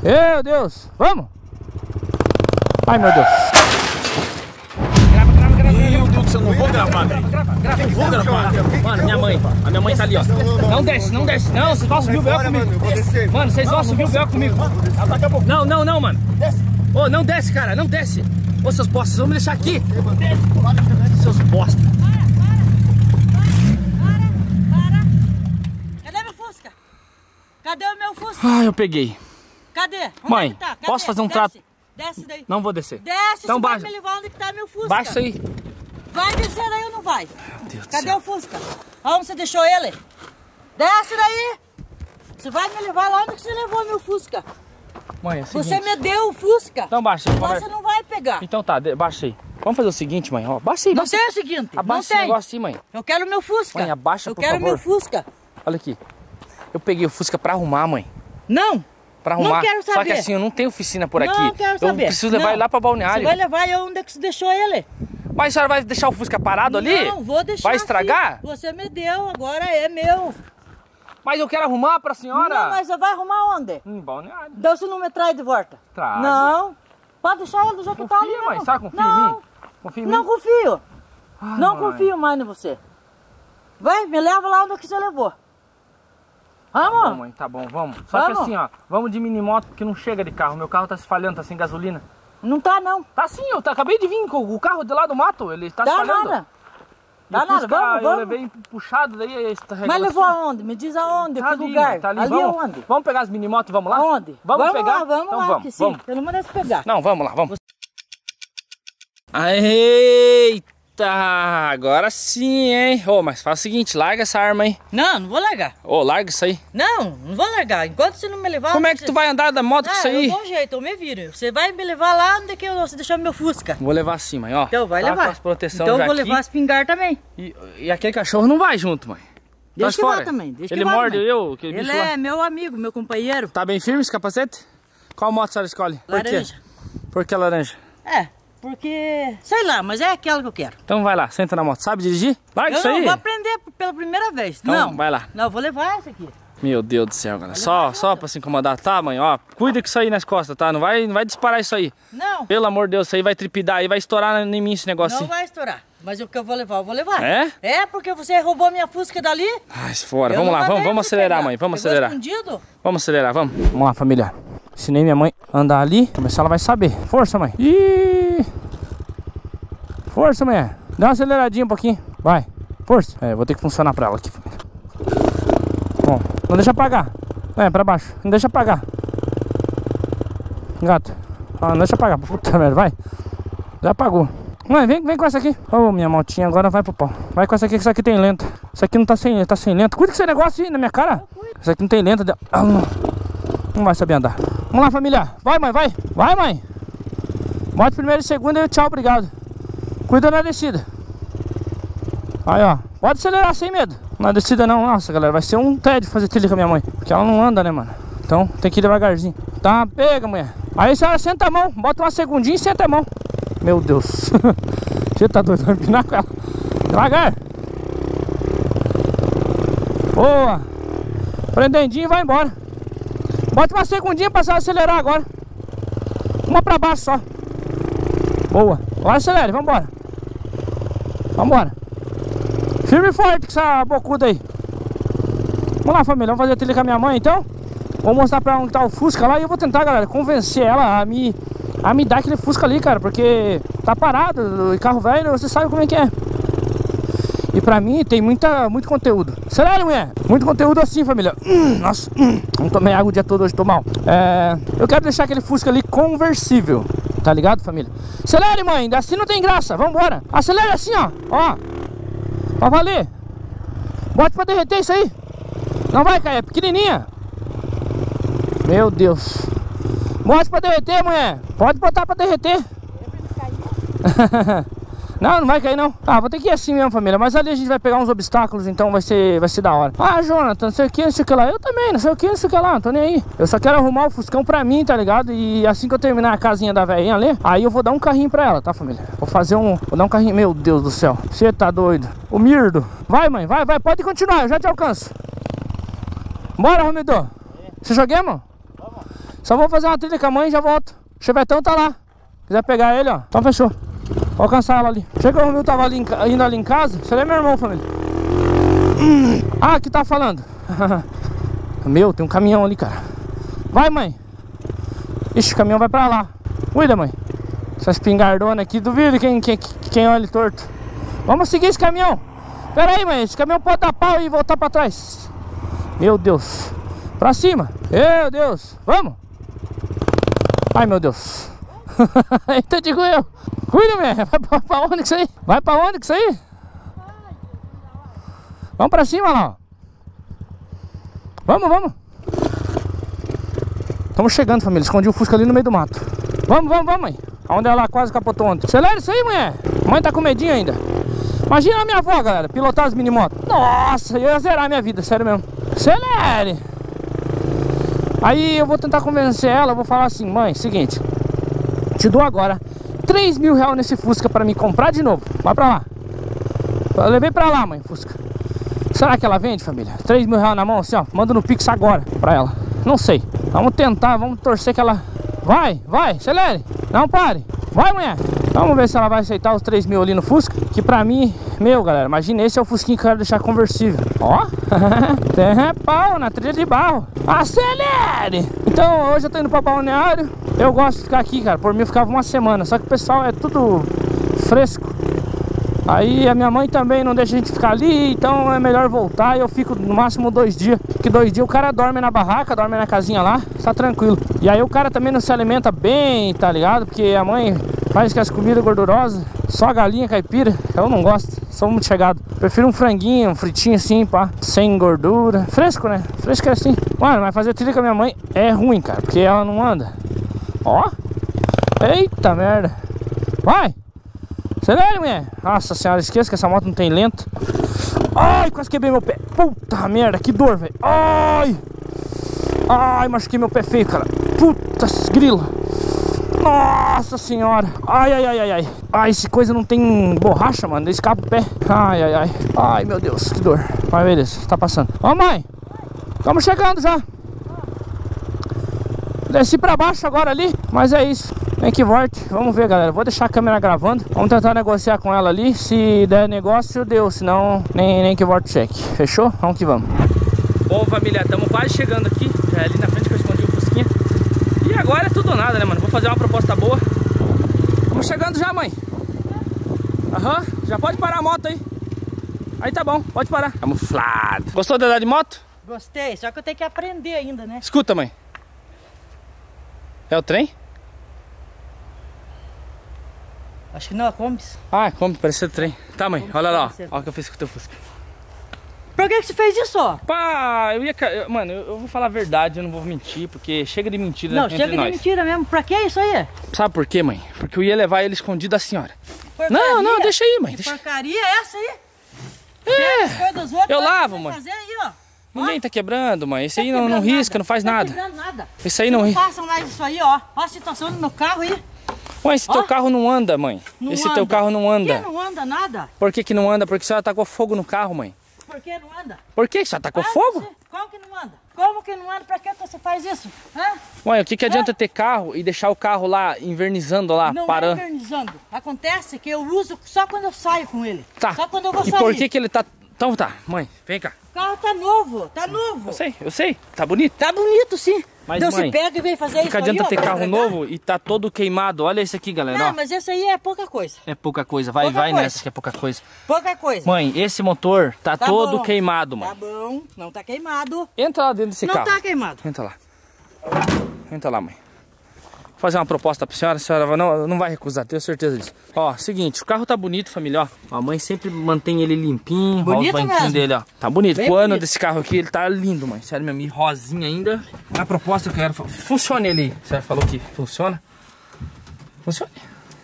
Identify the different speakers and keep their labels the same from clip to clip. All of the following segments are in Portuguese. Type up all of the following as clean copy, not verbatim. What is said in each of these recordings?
Speaker 1: Meu Deus, vamos! Ai, meu Deus.
Speaker 2: Meu Deus do céu, não vou gravar, velho. Não vou gravar.
Speaker 1: Mano, a minha mãe tá ali, ó. Não desce, não desce. Não, vocês vão subir o véu comigo. Mano, vocês vão subir o véu comigo. Não, mano. Ô, não desce, cara, não desce. Ô, seus bostas, vamos me deixar aqui. Seus bostas.
Speaker 3: Para. Cadê meu Fusca? Cadê o meu Fusca?
Speaker 1: Ah, eu peguei.
Speaker 3: Cadê? Onde
Speaker 1: Mãe,
Speaker 3: é que tá? Cadê?
Speaker 1: posso fazer um
Speaker 3: Desce.
Speaker 1: trato?
Speaker 3: Desce daí.
Speaker 1: Não vou descer.
Speaker 3: Desce,
Speaker 1: Então
Speaker 3: você vai
Speaker 1: baixa.
Speaker 3: me levar onde que tá meu Fusca.
Speaker 1: Baixa isso aí.
Speaker 3: Vai descer daí ou não vai?
Speaker 1: Meu Deus do
Speaker 3: Cadê
Speaker 1: céu.
Speaker 3: o Fusca? Aonde você deixou ele? Desce daí. Você vai me levar lá onde que você levou meu Fusca?
Speaker 1: Mãe, é o
Speaker 3: Você
Speaker 1: seguinte.
Speaker 3: me deu o Fusca.
Speaker 1: Então baixa aí.
Speaker 3: Você não vai pegar.
Speaker 1: Então tá, baixa aí. Vamos fazer o seguinte, mãe, ó. Baixa aí,
Speaker 3: Não
Speaker 1: baixa.
Speaker 3: tem o seguinte.
Speaker 1: Abaixa
Speaker 3: não
Speaker 1: esse
Speaker 3: tem.
Speaker 1: negócio assim, mãe.
Speaker 3: Eu quero meu Fusca.
Speaker 1: Mãe, abaixa,
Speaker 3: eu
Speaker 1: por
Speaker 3: quero
Speaker 1: favor.
Speaker 3: meu Fusca.
Speaker 1: Olha aqui. Eu peguei o Fusca pra arrumar, mãe.
Speaker 3: Não.
Speaker 1: Pra arrumar.
Speaker 3: Não quero saber.
Speaker 1: Só que assim, eu não tenho oficina por aqui.
Speaker 3: Não quero saber.
Speaker 1: Eu preciso levar
Speaker 3: Não.
Speaker 1: ele lá pra Balneário.
Speaker 3: Você vai levar eu onde é que você deixou ele?
Speaker 1: Mas a senhora vai deixar o Fusca parado ali?
Speaker 3: Não, vou deixar.
Speaker 1: Vai estragar?
Speaker 3: Assim. Você me deu, agora é meu.
Speaker 1: Mas eu quero arrumar pra senhora.
Speaker 3: Não, mas você vai arrumar onde?
Speaker 1: Em Balneário.
Speaker 3: Então você não me traz de volta?
Speaker 1: Trago.
Speaker 3: Não. Pode deixar ele do jeito que tá ali.
Speaker 1: Confia, mãe.
Speaker 3: não.
Speaker 1: Sabe, confia em
Speaker 3: Não.
Speaker 1: mim? Confia em mim?
Speaker 3: Não confio.
Speaker 1: Ai,
Speaker 3: Não
Speaker 1: mãe.
Speaker 3: confio mais em você. Vai, me leva lá onde que você levou.
Speaker 1: Tá bom,
Speaker 3: Vamos?
Speaker 1: mãe, tá bom, vamos. Só que
Speaker 3: Vamos.
Speaker 1: assim, ó, vamos de minimoto porque não chega de carro. Meu carro tá se falhando, tá sem gasolina.
Speaker 3: Não tá não.
Speaker 1: Tá sim, acabei de vir com o carro de lá do mato, ele tá se
Speaker 3: Dá
Speaker 1: falhando.
Speaker 3: nada.
Speaker 1: E o
Speaker 3: Dá nada,
Speaker 1: Fusca,
Speaker 3: vamos,
Speaker 1: eu
Speaker 3: vamos.
Speaker 1: levei puxado, daí esse tá
Speaker 3: Mas levou aonde? Me diz aonde,
Speaker 1: Tá
Speaker 3: que
Speaker 1: ali,
Speaker 3: lugar?
Speaker 1: tá ali.
Speaker 3: Ali
Speaker 1: Vamos,
Speaker 3: aonde?
Speaker 1: vamos pegar as minimotos e vamos lá?
Speaker 3: Aonde?
Speaker 1: Vamos pegar?
Speaker 3: Lá, vamos
Speaker 1: Então
Speaker 3: lá,
Speaker 1: vamos,
Speaker 3: que sim.
Speaker 1: vamos.
Speaker 3: Eu não mandei você pegar.
Speaker 1: Não, vamos lá, vamos. Eita, agora sim, hein? Ô, mas faz o seguinte, larga essa arma aí.
Speaker 3: Não, não vou largar.
Speaker 1: Ô, larga isso aí.
Speaker 3: Não, não vou largar. Enquanto você não me levar...
Speaker 1: Como é que tu vai andar da moto com isso aí?
Speaker 3: Eu dou um jeito, eu me viro. Você vai me levar lá onde que você deixou meu Fusca.
Speaker 1: Vou levar assim, mãe, ó.
Speaker 3: Então vai
Speaker 1: Tá
Speaker 3: levar.
Speaker 1: com as proteção
Speaker 3: então
Speaker 1: já
Speaker 3: eu vou
Speaker 1: aqui.
Speaker 3: levar a espingarda também.
Speaker 1: E aquele cachorro não vai junto, mãe.
Speaker 3: Deixa
Speaker 1: Tá
Speaker 3: que vá
Speaker 1: fora.
Speaker 3: também. Deixa
Speaker 1: Ele
Speaker 3: que vá
Speaker 1: morde
Speaker 3: também.
Speaker 1: eu, aquele
Speaker 3: Ele
Speaker 1: bicho lá.
Speaker 3: é meu amigo, meu companheiro.
Speaker 1: Tá bem firme esse capacete? Qual moto a senhora escolhe?
Speaker 3: Laranja.
Speaker 1: Por quê? Por que laranja?
Speaker 3: É, porque... Sei lá, mas é aquela que eu quero.
Speaker 1: Então vai lá, senta na moto. Sabe dirigir? Larga isso
Speaker 3: Eu não
Speaker 1: aí.
Speaker 3: vou aprender pela primeira vez.
Speaker 1: Então,
Speaker 3: não.
Speaker 1: vai lá.
Speaker 3: Não, eu vou levar essa aqui.
Speaker 1: Meu Deus do céu, galera. Só pra se incomodar, tá, mãe? Ó, cuida com isso aí nas costas, tá? Não vai disparar isso aí.
Speaker 3: Não,
Speaker 1: Pelo amor de Deus, isso aí vai tripidar aí, vai estourar em mim esse negócio
Speaker 3: não
Speaker 1: aí.
Speaker 3: vai estourar. Mas o que eu vou levar, eu vou levar.
Speaker 1: É?
Speaker 3: É, porque você roubou minha Fusca dali.
Speaker 1: Ai, fora.
Speaker 3: Eu
Speaker 1: Vamos
Speaker 3: não
Speaker 1: lá,
Speaker 3: mandei
Speaker 1: vamos
Speaker 3: você
Speaker 1: acelerar,
Speaker 3: pegar.
Speaker 1: mãe. Vamos
Speaker 3: Pegou
Speaker 1: acelerar.
Speaker 3: escondido?
Speaker 1: Vamos acelerar, vamos. Vamos lá, família. Ensinei minha mãe a andar ali. Começar ela vai saber. Força, mãe. Ih! Força, mãe. Dá uma aceleradinha um pouquinho. Vai. Força. É, vou ter que funcionar pra ela aqui, família. Bom, não deixa apagar. É, pra baixo. Não deixa apagar. Gato. Ah, não deixa apagar. Puta merda, vai. Já apagou. Mãe, vem com essa aqui. Ô, minha motinha agora vai pro pau. Vai com essa aqui, que essa aqui tem lenta. Essa aqui não tá sem lenta. Cuida com esse negócio aí na minha cara. Essa aqui não tem lenta. Não vai saber andar. Vamos lá, família. Vai, mãe, vai. Vai, mãe. Bote primeiro e segundo e tchau, obrigado. Cuida na descida. Aí, ó. Pode acelerar sem medo. Na descida não. Nossa, galera, vai ser um tédio fazer trilha com a minha mãe. Porque ela não anda, né, mano? Então tem que ir devagarzinho. Tá, pega, mulher. Aí a senhora senta a mão. Bota uma segundinha e senta a mão. Meu Deus. Você tá doido? Vai empinar com ela. Devagar. Boa. Prendendinho e vai embora. Bota uma segundinha pra você acelerar agora. Uma pra baixo só. Boa. Agora acelere, vambora. Vambora. Firme e forte com essa bocuda aí. Vamos lá, família. Vamos fazer a trilha com a minha mãe, então. Vou mostrar pra ela onde tá o Fusca lá. E eu vou tentar, galera, convencer ela a me dar aquele Fusca ali, cara. Porque tá parado. E carro velho, você sabe como é que é. E pra mim tem muito conteúdo. Acelere, mulher. Muito conteúdo assim, família. Nossa, não tomei água o dia todo hoje, tô mal. Eu quero deixar aquele Fusca ali conversível. Tá ligado, família? Acelere, mãe. Assim não tem graça. Vambora. Acelere assim, ó. Ó. Pra valer. Bote pra derreter isso aí. Não vai cair, é pequenininha. Meu Deus. Bote pra derreter, mulher. Pode botar pra derreter. Não vai cair não. Ah, vou ter que ir assim mesmo, família. Mas ali a gente vai pegar uns obstáculos, então vai ser da hora. Ah, Jonathan, não sei o que, não sei o que lá. Eu também, não sei o que, não sei o que lá. Não tô nem aí. Eu só quero arrumar o Fuscão pra mim, tá ligado? E assim que eu terminar a casinha da velhinha ali, aí eu vou dar um carrinho pra ela, tá, família? Vou dar um carrinho. Meu Deus do céu. Você tá doido. O Mirdo. Vai, mãe, vai. Pode continuar, eu já te alcanço. Bora, Romidô. Você joguemos? Só vou fazer uma trilha com a mãe e já volto. O chevetão tá lá. Se quiser pegar ele, ó. Então fechou. Vou alcançar ela ali. Chega que o Romil tava ali, indo ali em casa. Você é meu irmão, família. Ah, que tá falando? Meu, tem um caminhão ali, cara. Vai, mãe. Ixi, o caminhão vai pra lá. Cuida, mãe. Essa espingardona aqui, duvido quem olha torto. Vamos seguir esse caminhão. Pera aí, mãe, esse caminhão pode dar pau e voltar pra trás. Meu Deus. Pra cima. Meu Deus. Vamos. Ai, meu Deus. Eita, digo eu. Cuida, mãe. Vai pra onde que isso aí? Vai pra onde que isso aí? Vamos pra cima lá, ó. Vamos, vamos. Estamos chegando, família. Escondi o Fusca ali no meio do mato. Vamos, vamos, vamos, mãe. Onde ela quase capotou ontem. Acelera isso aí, mulher. Mãe tá com medinho ainda. Imagina a minha avó, galera, pilotar as minimotos. Nossa, eu ia zerar a minha vida, sério mesmo. Acelere. Aí eu vou tentar convencer ela. Eu vou falar assim, mãe, seguinte. Te dou agora 3 mil reais nesse Fusca pra me comprar de novo. Vai pra lá. Eu levei pra lá, mãe, Fusca. Será que ela vende, família? 3 mil reais na mão, assim, ó. Manda no Pix agora pra ela. Não sei. Vamos tentar, vamos torcer que ela... Vai, vai, acelere. Não pare. Vai, mulher. Vamos ver se ela vai aceitar os 3 mil ali no Fusca. Que pra mim, meu, galera, imagina, esse é o Fusquinho que eu quero deixar conversível. Ó. Tem pau na trilha de barro. Acelere. Então, hoje eu tô indo pra Balneário. Eu gosto de ficar aqui, cara. Por mim eu ficava uma semana. Só que o pessoal é tudo fresco. Aí a minha mãe também não deixa a gente ficar ali, então é melhor voltar. E eu fico no máximo 2 dias. Porque 2 dias o cara dorme na barraca, dorme na casinha lá, tá tranquilo. E aí o cara também não se alimenta bem, tá ligado? Porque a mãe faz que as comidas gordurosas, só galinha caipira, eu não gosto, sou muito chegado. Prefiro um franguinho, um fritinho assim, pá, sem gordura. Fresco, né? Fresco é assim. Mano, mas fazer trilha com a minha mãe é ruim, cara, porque ela não anda. Ó. Eita merda. Vai. Acelere, mulher. Nossa senhora, esqueça que essa moto não tem lento. Ai, quase quebrei meu pé. Puta merda, que dor, velho. Ai. Ai, machuquei meu pé feio, cara. Puta grila. Nossa senhora. Ai, ai, ai, ai, ai. Ai, esse coisa não tem borracha, mano. Escapa o pé. Ai, ai, ai. Ai, meu Deus, que dor. Mas beleza, tá passando. Ó, mãe. Estamos chegando já. Desci pra baixo agora ali. Mas é isso. Vem que volte, vamos ver, galera. Vou deixar a câmera gravando. Vamos tentar negociar com ela ali. Se der negócio, deu. Senão, nem que volte o cheque. Fechou? Vamos que vamos. Bom, família, estamos quase chegando aqui. Já é ali na frente que eu escondi o Fusquinha. E agora é tudo ou nada, né, mano? Vou fazer uma proposta boa. Estamos chegando já, mãe. Aham, já pode parar a moto aí. Aí tá bom, pode parar. Camuflado. Gostou de andar de moto?
Speaker 3: Gostei, só que eu tenho que aprender ainda, né?
Speaker 1: Escuta, mãe. É o trem?
Speaker 3: Acho que não, a Kombis.
Speaker 1: Ah, como parece trem. Tá, mãe, olha lá, ó. Olha o que eu fiz com o teu Fusca.
Speaker 3: Por que você fez isso, ó?
Speaker 1: Pá, mano, eu vou falar a verdade, eu não vou mentir, porque chega de mentira,
Speaker 3: não,
Speaker 1: né,
Speaker 3: chega
Speaker 1: entre
Speaker 3: de
Speaker 1: nós.
Speaker 3: mentira mesmo. Pra que isso aí?
Speaker 1: Sabe por quê, mãe? Porque eu ia levar ele escondido da senhora.
Speaker 3: Porcaria?
Speaker 1: Não, deixa aí, mãe.
Speaker 3: Que
Speaker 1: Deixa...
Speaker 3: porcaria é essa aí?
Speaker 1: Eu lavo, mãe.
Speaker 3: Fazer aí, ó.
Speaker 1: Ninguém tá quebrando, mãe. Esse aí
Speaker 3: Tá
Speaker 1: não risca,
Speaker 3: nada.
Speaker 1: não faz
Speaker 3: Tá
Speaker 1: nada.
Speaker 3: quebrando nada.
Speaker 1: Esse aí não risca.
Speaker 3: Não façam mais isso aí, ó. Ó a situação do meu carro aí.
Speaker 1: Mãe, esse teu carro não anda, mãe. Esse teu carro não anda.
Speaker 3: Por que não anda nada?
Speaker 1: Por que não anda? Porque a senhora tacou fogo no carro, mãe.
Speaker 3: Por que não anda?
Speaker 1: Por que a senhora tacou fogo?
Speaker 3: Como que não anda? Como que não anda? Pra que você faz isso? Hã?
Speaker 1: Mãe, o que adianta ter carro e deixar o carro lá invernizando lá,
Speaker 3: Não
Speaker 1: parando?
Speaker 3: é invernizando. Acontece que eu uso só quando eu saio com ele.
Speaker 1: Tá.
Speaker 3: Só quando eu vou
Speaker 1: E
Speaker 3: sair.
Speaker 1: por que ele tá... Então tá, mãe, vem cá.
Speaker 3: O carro tá novo, tá novo.
Speaker 1: Eu sei. Tá bonito.
Speaker 3: Tá bonito, sim.
Speaker 1: Mas,
Speaker 3: então
Speaker 1: mãe,
Speaker 3: você pega e vem fazer isso
Speaker 1: que adianta
Speaker 3: aí,
Speaker 1: ter
Speaker 3: ó,
Speaker 1: carro
Speaker 3: pra
Speaker 1: novo e tá todo queimado. Olha esse aqui, galera.
Speaker 3: Não,
Speaker 1: ó.
Speaker 3: mas esse aí é pouca coisa.
Speaker 1: É pouca coisa. Vai
Speaker 3: Pouca
Speaker 1: nessa
Speaker 3: coisa.
Speaker 1: que é pouca coisa.
Speaker 3: Pouca coisa.
Speaker 1: Mãe, esse motor tá todo
Speaker 3: bom.
Speaker 1: queimado, mãe.
Speaker 3: Tá bom, não tá queimado.
Speaker 1: Entra lá dentro desse
Speaker 3: Não
Speaker 1: carro.
Speaker 3: tá queimado.
Speaker 1: Entra lá. Entra lá, mãe. Vou fazer uma proposta pra senhora. A senhora não vai recusar, tenho certeza disso. Ó, seguinte, o carro tá bonito, família, ó. A mãe sempre mantém ele limpinho. Ó, os
Speaker 3: Bonito
Speaker 1: banquinhos
Speaker 3: mesmo.
Speaker 1: dele, ó. Tá bonito.
Speaker 3: Bem
Speaker 1: O ano
Speaker 3: bonito.
Speaker 1: desse carro aqui, ele tá lindo, mãe. Sério mesmo, e rosinha ainda. A proposta que eu quero... Funcione ele aí. Você falou que funciona? Funcione.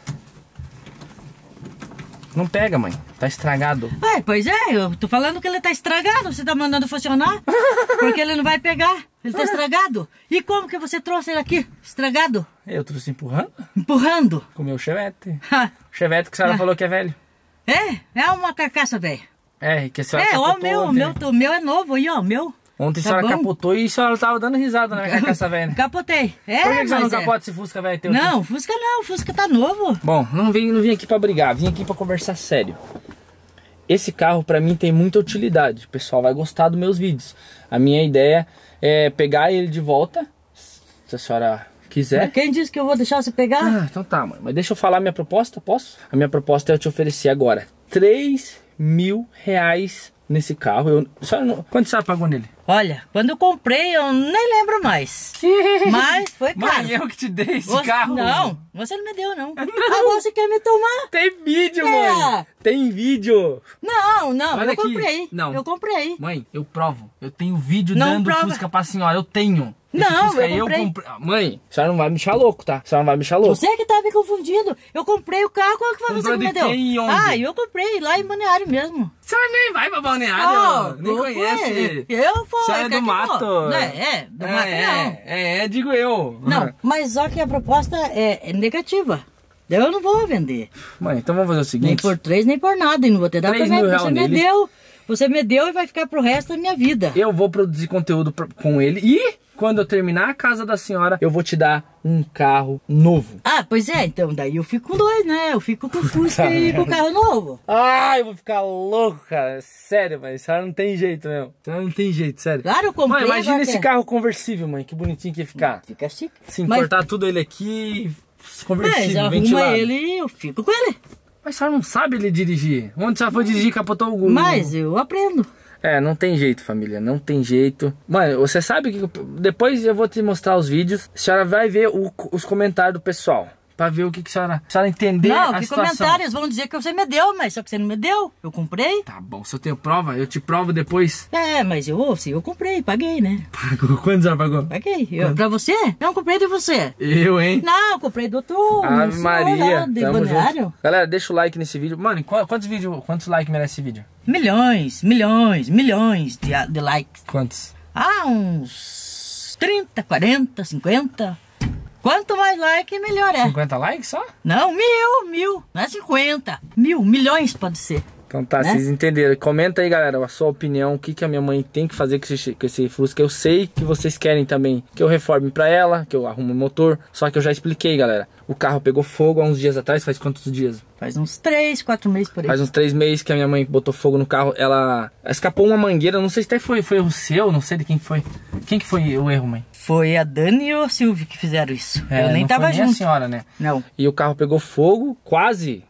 Speaker 1: Não pega, mãe. Tá estragado.
Speaker 3: Ai, pois é, eu tô falando que ele tá estragado. Você tá mandando funcionar? Porque ele não vai pegar. Ele tá estragado. E como que você trouxe ele aqui? Estragado?
Speaker 1: Eu trouxe empurrando
Speaker 3: Empurrando.
Speaker 1: com o meu Chevette.
Speaker 3: Ha.
Speaker 1: O Chevette que a senhora falou que é velho.
Speaker 3: É uma carcaça velha.
Speaker 1: É, que a senhora
Speaker 3: É, ó,
Speaker 1: capotou ontem, né?
Speaker 3: o meu é novo aí, ó, o meu.
Speaker 1: Ontem a senhora capotou e a senhora tava dando risada na minha carcaça velha.
Speaker 3: Capotei.
Speaker 1: Por que você não capota esse Fusca velho teu?
Speaker 3: Não, Fusca não, Fusca tá novo.
Speaker 1: Bom, não vim aqui pra brigar, vim aqui pra conversar sério. Esse carro pra mim tem muita utilidade, o pessoal vai gostar dos meus vídeos. A minha ideia é pegar ele de volta, se a senhora quiser.
Speaker 3: Mas quem disse que eu vou deixar você pegar?
Speaker 1: Ah, então tá, mãe. Mas deixa eu falar a minha proposta, posso? A minha proposta é eu te oferecer agora R$3.000 nesse carro. Quanto você pagou nele?
Speaker 3: Olha, quando eu comprei, eu nem lembro mais. Mas foi caro.
Speaker 1: Mãe, eu que te dei esse carro.
Speaker 3: Não, você não me deu, não. Agora você quer me tomar?
Speaker 1: Tem vídeo, mãe. Tem vídeo.
Speaker 3: Não,
Speaker 1: Olha
Speaker 3: eu comprei.
Speaker 1: Aqui. Não.
Speaker 3: Eu comprei.
Speaker 1: Mãe, eu provo. Eu tenho vídeo
Speaker 3: não
Speaker 1: dando
Speaker 3: prova.
Speaker 1: Fusca pra senhora. Eu tenho.
Speaker 3: Não, eu comprei.
Speaker 1: Mãe, a senhora não vai me deixar louco, tá? A senhora não vai me deixar louco.
Speaker 3: Você que tá me confundindo. Eu comprei o carro, qual que foi você que me deu?
Speaker 1: Quem e onde?
Speaker 3: Ah, eu comprei lá em Balneário mesmo.
Speaker 1: A senhora nem vai pra Balneário, nem conhece.
Speaker 3: Eu fui.
Speaker 1: A senhora é do mato.
Speaker 3: Do mato não.
Speaker 1: Digo eu.
Speaker 3: Não, mas só que a proposta é negativa. Eu não vou vender.
Speaker 1: Mãe, então vamos fazer o seguinte.
Speaker 3: Nem por 3, nem por nada. E não vou te dar presente. Você me deu. Você me deu e vai ficar pro resto da minha vida.
Speaker 1: Eu vou produzir conteúdo com ele e quando eu terminar a casa da senhora, eu vou te dar um carro novo.
Speaker 3: Ah, pois é. Então daí eu fico com 2, né? Eu fico com o Fusca e com o carro novo.
Speaker 1: Ah, eu vou ficar louco, cara. Sério, mas a senhora não tem jeito, meu. A senhora não tem jeito, sério.
Speaker 3: Claro, eu comprei.
Speaker 1: Mãe, imagina esse carro conversível, mãe. Que bonitinho que ia ficar.
Speaker 3: Fica chique.
Speaker 1: Se importar tudo ele aqui, conversível,
Speaker 3: mas
Speaker 1: ventilado.
Speaker 3: Mas ele e eu fico com ele.
Speaker 1: Mas a senhora não sabe ele dirigir. Onde a senhora foi dirigir, capotou algum?
Speaker 3: Mas eu aprendo.
Speaker 1: É, não tem jeito, família, não tem jeito. Mano, você sabe que depois eu vou te mostrar os vídeos. A senhora vai ver os comentários do pessoal. Pra ver o que a senhora entender a situação.
Speaker 3: Não, que comentários vão dizer que você me deu, mas só que você não me deu. Eu comprei.
Speaker 1: Tá bom, se eu tenho prova, eu te provo depois.
Speaker 3: É, mas eu comprei, paguei, né?
Speaker 1: Pagou? Quanto você pagou?
Speaker 3: Paguei. Pra você? Não, comprei de você.
Speaker 1: Eu, hein?
Speaker 3: Não, eu comprei do outro.
Speaker 1: Ave Maria,
Speaker 3: de
Speaker 1: tamo
Speaker 3: Balneário.
Speaker 1: junto. Galera, deixa o like nesse vídeo. Mano, quantos likes merece esse vídeo?
Speaker 3: Milhões de likes.
Speaker 1: Quantos?
Speaker 3: Ah, uns 30, 40, 50. Quanto mais like, melhor é.
Speaker 1: 50 likes só?
Speaker 3: Não, mil. Não é 50. Milhões pode ser.
Speaker 1: Então tá,
Speaker 3: né?
Speaker 1: Vocês entenderam. Comenta aí, galera, a sua opinião. O que a minha mãe tem que fazer com esse Fusca. Eu sei que vocês querem também que eu reforme pra ela, que eu arrume o motor. Só que eu já expliquei, galera. O carro pegou fogo há uns dias atrás. Faz quantos dias?
Speaker 3: Faz uns 3, 4 meses por aí.
Speaker 1: Faz uns 3 meses que a minha mãe botou fogo no carro. Ela escapou uma mangueira. Não sei se até foi o seu, não sei de quem foi. Quem que foi o erro, mãe?
Speaker 3: Foi a Dani e o Silvio que fizeram isso. Eu nem
Speaker 1: não
Speaker 3: tava
Speaker 1: foi
Speaker 3: junto.
Speaker 1: Nem a senhora, né?
Speaker 3: Não.
Speaker 1: E o carro pegou fogo, quase,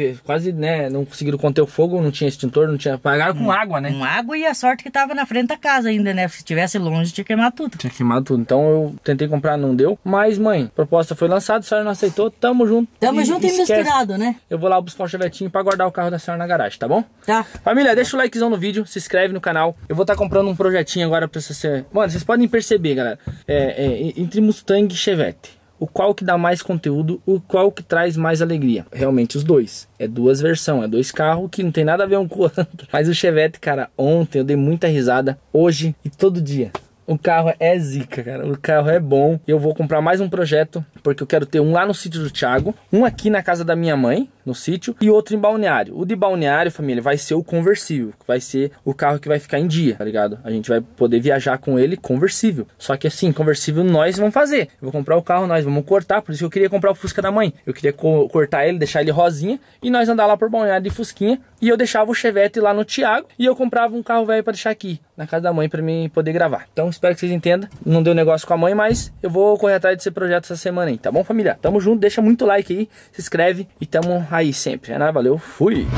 Speaker 1: né? Não conseguiram conter o fogo, não tinha extintor, não tinha. Apagaram com água, né?
Speaker 3: Com água e a sorte que tava na frente da casa ainda, né? Se estivesse longe, tinha queimado tudo.
Speaker 1: Tinha queimado tudo. Então eu tentei comprar, não deu. Mas, mãe, a proposta foi lançada, a senhora não aceitou, tamo junto.
Speaker 3: Tamo junto e misturado, né?
Speaker 1: Eu vou lá buscar o chevetinho pra guardar o carro da senhora na garagem, tá bom?
Speaker 3: Tá.
Speaker 1: Família, deixa o likezão no vídeo, se inscreve no canal. Eu vou estar comprando um projetinho agora pra você. Mano, vocês podem perceber, galera. Entre Mustang e Chevette, o qual que dá mais conteúdo, o qual que traz mais alegria. Realmente os dois. É 2 versões, é 2 carros que não tem nada a ver um com o outro. Mas o Chevette, cara, ontem eu dei muita risada, hoje e todo dia. O carro é zica, cara. O carro é bom. Eu vou comprar mais um projeto, porque eu quero ter um lá no sítio do Thiago, um aqui na casa da minha mãe, no sítio, e outro em Balneário. O de Balneário, família, vai ser o conversível. Vai ser o carro que vai ficar em dia, tá ligado? A gente vai poder viajar com ele conversível. Só que assim, conversível nós vamos fazer. Eu vou comprar o carro, nós vamos cortar. Por isso que eu queria comprar o Fusca da mãe. Eu queria cortar ele, deixar ele rosinha, e nós andar lá por Balneário de Fusquinha. E eu deixava o Chevette lá no Thiago, e eu comprava um carro velho pra deixar aqui, na casa da mãe, pra mim poder gravar. Então espero que vocês entendam. Não deu negócio com a mãe, mas eu vou correr atrás desse projeto essa semana aí, tá bom, família? Tamo junto, deixa muito like aí, se inscreve e tamo aí sempre. É nóis, valeu, fui!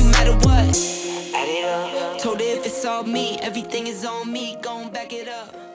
Speaker 4: Told her if it's all me, everything is on me, gon' back it up.